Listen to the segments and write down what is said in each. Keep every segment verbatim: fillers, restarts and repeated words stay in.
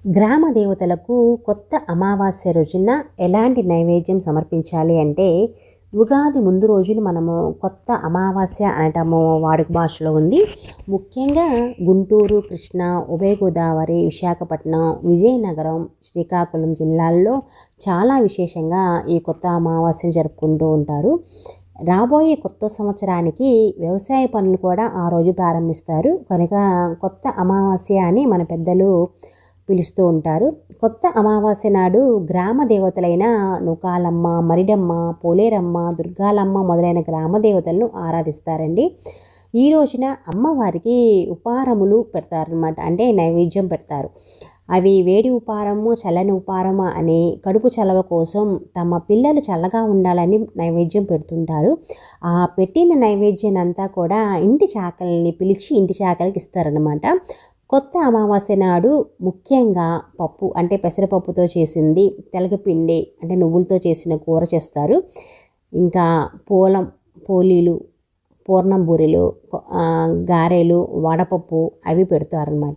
గ్రామ దేవతలకు కొత్త అమావాస్య రోజున ఎలాంటి నైవేద్యం సమర్పించాలి అంటే, ఉగాది ముందు రోజున మనము కొత్త అమావాస్య అనటము వాడుక భాషలో ఉంది. ముఖ్యంగా గుంటూరు, కృష్ణా, ఉభయ గోదావరి, విశాఖపట్నం, విజయనగరం, శ్రీకాకుళం జిల్లాల్లో చాలా విశేషంగా ఈ కొత్త అమావాస్యను జరుపుకుంటూ ఉంటారు. రాబోయే కొత్త సంవత్సరానికి వ్యవసాయ పనులు కూడా ఆ రోజు ప్రారంభిస్తారు కనుక కొత్త అమావాస్య అని మన పెద్దలు పిలుస్తూ ఉంటారు. కొత్త అమావాస్య నాడు గ్రామ దేవతలైన నూకాలమ్మ, మరిడమ్మ, పోలేరమ్మ, దుర్గాలమ్మ మొదలైన గ్రామ దేవతలను ఆరాధిస్తారండి. ఈ రోజున అమ్మవారికి ఉపారములు పెడతారనమాట, అంటే నైవేద్యం పెడతారు. అవి వేడి ఉపారము, చల్లని ఉపారము అని కడుపు చలవ కోసం తమ పిల్లలు చల్లగా ఉండాలని నైవేద్యం పెడుతుంటారు. ఆ పెట్టిన నైవేద్యాన్ని అంతా కూడా ఇంటి చాకల్ని పిలిచి ఇంటి చాకలికి ఇస్తారనమాట. కొత్త అమావాస్య నాడు ముఖ్యంగా పప్పు అంటే పెసరపప్పుతో చేసింది, తెలగపిండి అంటే నువ్వులతో చేసిన కూర చేస్తారు. ఇంకా పూలం పోలీలు, పూర్ణం బూరెలు, గారెలు, వడపప్పు అవి పెడతారనమాట.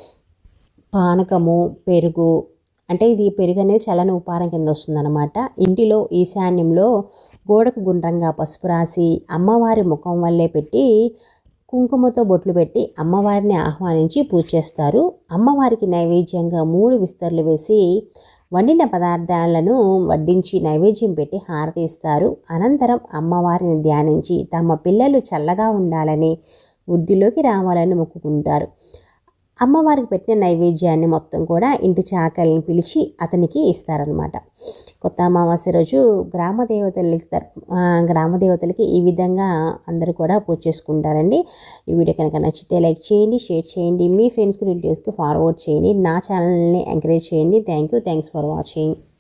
పానకము, పెరుగు అంటే ఇది పెరుగు అనేది చల్లని ఉపారం కింద వస్తుందన్నమాట. ఇంటిలో ఈశాన్యంలో గోడకు గుండ్రంగా పసుపు రాసి అమ్మవారి ముఖం వల్లే పెట్టి కుంకుమతో బొట్లు పెట్టి అమ్మవారిని ఆహ్వానించి పూజ చేస్తారు. అమ్మవారికి నైవేద్యంగా మూడు విస్తర్లు వేసి వండిన పదార్థాలను వడ్డించి నైవేద్యం పెట్టి హారతి ఇస్తారు. అనంతరం అమ్మవారిని ధ్యానించి తమ పిల్లలు చల్లగా ఉండాలని, వృద్ధిలోకి రావాలని మొక్కుకుంటారు. అమ్మవారికి పెట్టిన నైవేద్యాన్ని మొత్తం కూడా ఇంటి చాకల్ని పిలిచి అతనికి ఇస్తారనమాట. కొత్త అమావాస్య రోజు గ్రామ దేవతలకి గ్రామ దేవతలకి ఈ విధంగా అందరూ కూడా పూజ చేసుకుంటారండి. ఈ వీడియో కనుక నచ్చితే లైక్ చేయండి, షేర్ చేయండి, మీ ఫ్రెండ్స్కి రిలేటివ్స్కి ఫార్వర్డ్ చేయండి. నా ఛానల్ని ఎంకరేజ్ చేయండి. Thank you thanks for watching.